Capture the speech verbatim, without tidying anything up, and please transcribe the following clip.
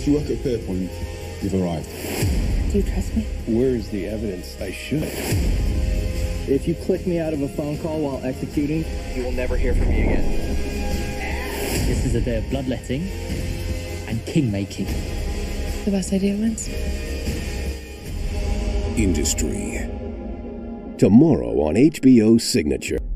If you work at Fairpoint, you've arrived. Do you trust me? Where's the evidence I should? If you click me out of a phone call while executing, you will never hear from me again. This is a day of bloodletting and king-making. The best idea wins. Industry. Tomorrow on H B O Signature.